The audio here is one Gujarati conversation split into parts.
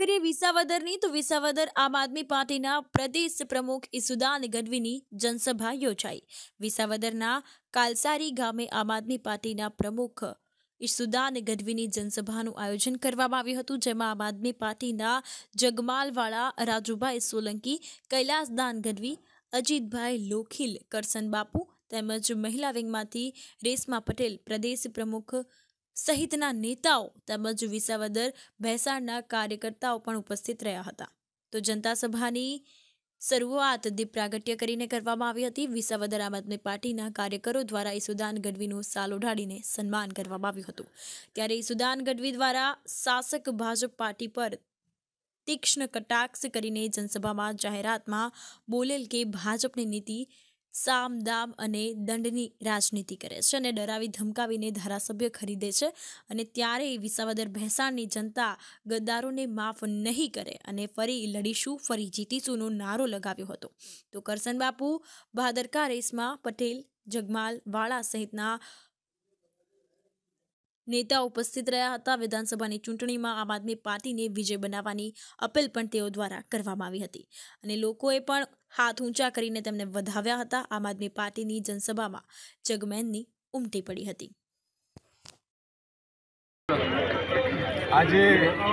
કરીએ વિસાવદરની તો વિસાવદર આમ આદમી પાર્ટીના પ્રદેશ પ્રમુખ ઈસુદાન ગઢવીની જનસભા યોજાઈ। વિસાવદરના કાલસારી ગામે આમ આદમી પાર્ટીના પ્રમુખ ઈસુદાન ગઢવીની જનસભાનું આયોજન કરવામાં આવ્યું હતું, જેમાં આમ આદમી પાર્ટીના જગમાલવાળા રાજુભાઈ સોલંકી, કૈલાસદાન ગઢવી, અજીતભાઈ લોખીલ, કરસન બાપુ તેમજ મહિલા વિંગમાંથી રેશમા પટેલ, પ્રદેશ પ્રમુખ સહિતના નેતાઓ તેમજ વિસાવદર ભેસાણના કાર્યકર્તાઓ પણ ઉપસ્થિત રહ્યા હતા। તો જનતા સભાની શરૂઆત દીપ પ્રાગટ્ય કરીને કરવામાં આવી હતી। વિસાવદર આમ આદમી પાર્ટીના કાર્યકરો દ્વારા ઈસુદાન ગઢવીનું સાલ ઓઢાડીને સન્માન કરવામાં આવ્યું હતું। ત્યારે ઈસુદાન ગઢવી દ્વારા શાસક ભાજપ પાર્ટી પર તીક્ષ્ણ કટાક્ષ કરીને જનસભામાં જાહેરાતમાં બોલેલ કે ભાજપની નીતિ સામ દામ અને દંડની રાજનીતિ કરે છે અને ડરાવી ધમકાવીને ધારાસભ્ય ખરીદે છે અને ત્યારે વિસાવદર ભેસાણની જનતા ગદ્દારોને માફ નહીં કરે અને ફરી લડીશું, ફરી જીતીશુંનો નારો લગાવ્યો હતો। તો કરસન બાપુ, ભાદરકા, રેશમા પટેલ, જગમાલ વાળા સહિતના નેતાઓ ઉપસ્થિત રહ્યા હતા। વિધાનસભાની ચૂંટણીમાં આમ આદમી પાર્ટીને વિજય બનાવવાની અપીલ પણ તેઓ દ્વારા કરવામાં આવી હતી અને લોકોએ પણ હાથ ઊંચા કરીને તેમને વધાવ્યા હતા। આમ આદમી પાર્ટીની જનસભામાં જગમેનની ઉમટી પડી હતી। આજે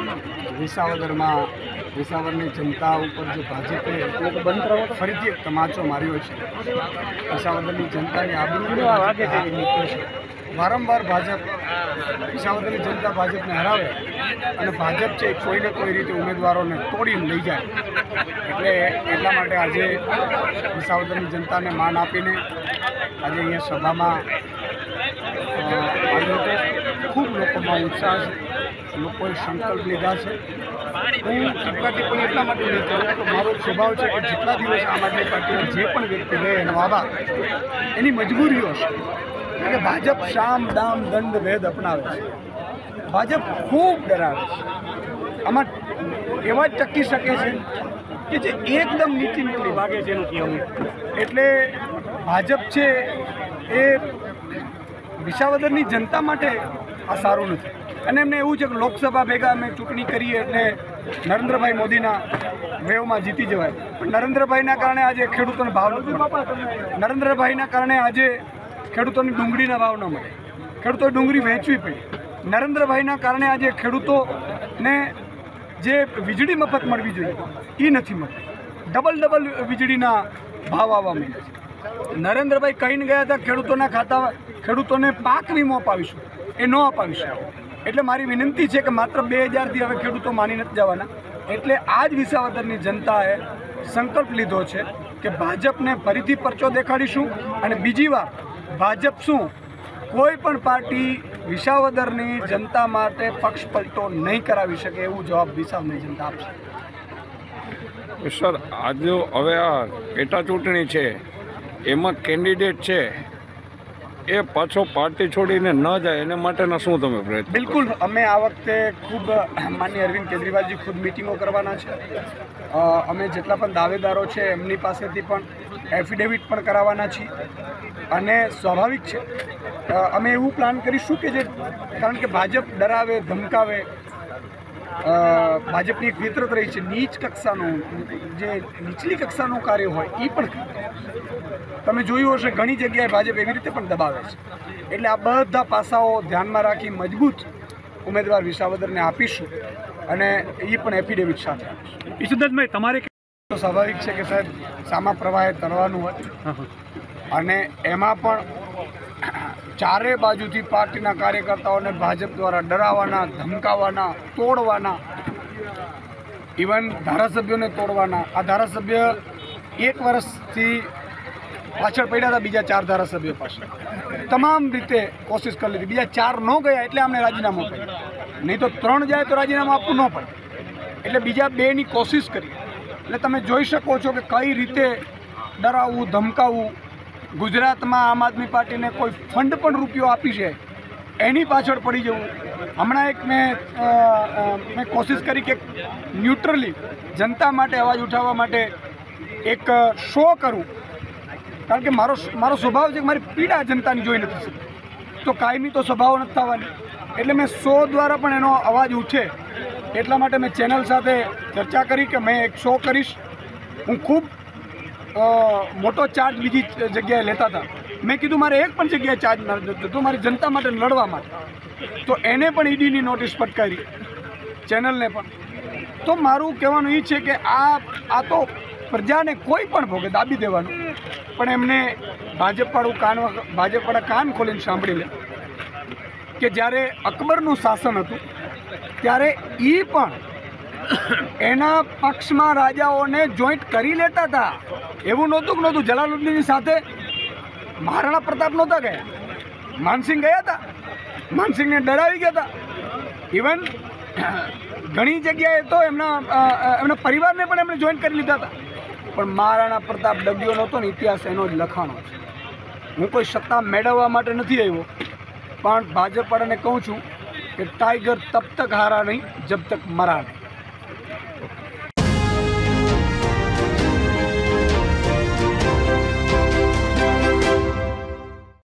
વિસાવદરની જનતા ઉપર જે ભાજપે ફરીથી એક તમાચો માર્યો છે, વિસાવદરની જનતાની આબરૂ વારંવાર ભાજપ વિસાવદરની જનતા ભાજપને હરાવે અને ભાજપ છે કોઈને કોઈ રીતે ઉમેદવારોને તોડીને લઈ જાય, એટલે એટલા માટે આજે વિસાવદરની જનતાને માન આપીને આજે અહીંયા સભામાં ખૂબ લોકોમાં ઉત્સાહ છે, લોકોએ સંકલ્પ લીધા છે। હું ટીપકાથી પણ એટલા માટે નહીં કરું કે મારો સ્વભાવ છે કે જેટલા દિવસ આમ આદમી પાર્ટીના જે પણ વ્યક્તિ રહે એનો આભાર એની મજબૂરીઓ છે કે ભાજપ શામ દામ દંડ ભેદ અપનાવે છે, ભાજપ ખૂબ ડરાવે છે, આમાં એવા જ ટકી શકે છે કે જે એકદમ નીચી વાગે છે એનું કહેવું। એટલે ભાજપ છે એ વિસાવદરની જનતા માટે આ સારું નથી અને એમને એવું છે કે લોકસભા ભેગા અમે ચૂંટણી કરીએ એટલે નરેન્દ્રભાઈ મોદીના વેવમાં જીતી જવાય, પણ નરેન્દ્રભાઈના કારણે આજે ખેડૂતોને ભાવ નથી મળતો, નરેન્દ્રભાઈના કારણે આજે ખેડૂતોની ડુંગળીના ભાવ ન મળે, ખેડૂતોએ ડુંગળી વહેંચવી પડી, નરેન્દ્રભાઈના કારણે આજે ખેડૂતોને જે વીજળી મફત મળવી જોઈએ એ નથી મળતી, ડબલ વીજળીના ભાવ આવવા માંડ્યા છે। નરેન્દ્રભાઈ કહીને ગયા હતા ખેડૂતોના ખાતામાં ખેડૂતોને પાક વીમો અપાવીશું, એ ન અપાવીશું, એટલે મારી વિનંતી છે કે માત્ર 2000થી હવે ખેડૂતો માની નથી જવાના। એટલે આ જ વિસાવદરની જનતાએ સંકલ્પ લીધો છે કે ભાજપને ફરીથી પરચો દેખાડીશું અને બીજી વાર ભાજપ શું કોઈ પણ પાર્ટી વિસાવદરની જનતા માટે પક્ષ પલટો નહીં કરાવી શકે એવું જવાબ વિસાવદરની જનતા આપશે। સર, આજે હવે આ પેટા ચૂંટણી છે એમાં કેન્ડિડેટ છે એ પાછો પાર્ટી છોડીને ન જાય એના માટેના શું તમે પ્રયત્ન? બિલકુલ, અમે આ વખતે ખૂબ માનનીય અરવિંદ કેજરીવાલજી ખુદ મિટિંગો કરવાના છે, અમે જેટલા પણ દાવેદારો છે એમની પાસેથી પણ એફિડેવિટ પણ કરાવવાના છીએ અને સ્વાભાવિક છે અમે એવું પ્લાન કરીશું કે જે કારણ કે ભાજપ ડરાવે ધમકાવે, ભાજપની એક વિતરત રહી છે, નીચ કક્ષાનું જે નીચલી કક્ષાનું કાર્ય હોય એ પણ તમે જોયું હશે ઘણી જગ્યાએ ભાજપ એવી રીતે પણ દબાવે છે, એટલે આ બધા પાસાઓ ધ્યાનમાં રાખી મજબૂત ઉમેદવાર વિસાવદરને આપીશું અને એ પણ એફિડેવિટ સાથે આપીશું। ઈસુદાનભાઈ, તમારે તો સ્વાભાવિક છે કે સાહેબ સામા પ્રવાહે તરવાનું હોય અને એમાં પણ ચારે બાજુથી પાર્ટીના કાર્યકર્તાઓને ભાજપ દ્વારા ડરાવવાના, ધમકાવવાના, તોડવાના, ઇવન ધારાસભ્યોને તોડવાના। આ ધારાસભ્ય 1 વર્ષથી પાછળ પડ્યા હતા બીજા 4 ધારાસભ્યો પાસે, તમામ રીતે કોશિશ કરી લીધી, બીજા 4 ન ગયા એટલે અમને રાજીનામું આપ્યું, નહીં તો 3 જાય તો રાજીનામું આપવું ન પડે, એટલે બીજા 2ની કોશિશ કરી। એટલે તમે જોઈ શકો છો કે કઈ રીતે ડરાવવું, ધમકાવવું। ગુજરાતમાં આમ આદમી પાર્ટીને કોઈ ફંડ પણ રૂપિયો આપી છે એની પાછળ પડી જવું। હમણાં એક મેં કોશિશ કરી કે ન્યુટ્રલી જનતા માટે અવાજ ઉઠાવવા માટે એક શો કરું, કારણ કે મારો સ્વભાવ છે કે મારી પીડા જનતાની જોઈ નથી શકતી, તો કાયમી તો સ્વભાવ નથી થવાની, એટલે મેં શો દ્વારા પણ એનો અવાજ ઉઠે એટલા માટે મેં ચેનલ સાથે ચર્ચા કરી કે મેં એક શો કરીશ. હું ખૂબ મોટો ચાર્જ બીજી જગ્યાએ લેતા હતા. મેં કીધું મારે એક પણ જગ્યાએ ચાર્જ ન જોતો તો મારી જનતા માટે લડવા માટે. તો એને પણ ઈડીની નોટિસ ફટકારી, ચેનલને પણ. તો મારું કહેવાનું એ છે કે આ તો પ્રજાને કોઈ પણ ભોગે દાબી દેવાનું, પણ એમને ભાજપવાળા કાન ખોલીને સાંભળી લે કે જ્યારે અકબરનું શાસન હતું ત્યારે એ પણ એના પક્ષમાં રાજાઓને જોઈન્ટ કરી લેતા હતા. એવું નહોતું જલાલુદ્દીનની સાથે મહારાણા પ્રતાપ નહોતા ગયા, માનસિંહ ગયા હતા, માનસિંહને ડરાવી ગયા હતા. ઇવન ઘણી જગ્યાએ તો એમના પરિવારને પણ એમણે જોઈન્ટ કરી લીધા હતા. પણ મહારાણા પ્રતાપ ડગ્યો નહોતો ને ઇતિહાસ એનો જ લખાણો છે. હું કોઈ સત્તા મેળવવા માટે નથી આવ્યો, પણ ભાજપવાળાને કહું છું કે ટાઈગર તબ તક હારા નહીં જબ તક મરા નહીં.